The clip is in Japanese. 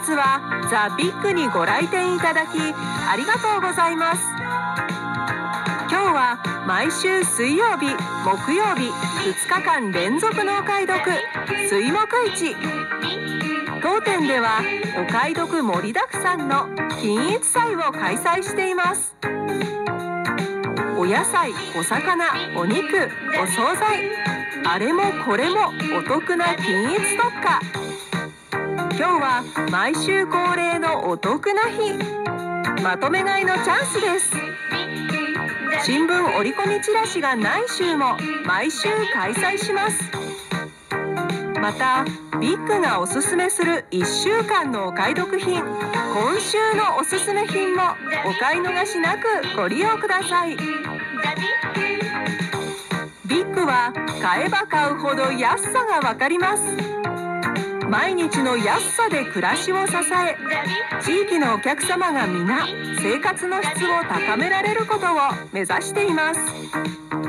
日はザ・ビッグにご来店いただきありがとうございます。今日は毎週水曜日、木曜日2日間連続のお買い得水木市。当店ではお買い得盛りだくさんの均一祭を開催しています。お野菜、お魚、お肉、お惣菜、あれもこれもお得な均一特価。今日は毎週恒例のお得な日、まとめ買いのチャンスです。新聞折り込みチラシがない週も毎週開催します。またビッグがおすすめする1週間のお買い得品、今週のおすすめ品もお買い逃しなくご利用ください。ビッグは買えば買うほど安さがわかります。毎日の安さで暮らしを支え、地域のお客様が皆生活の質を高められることを目指しています。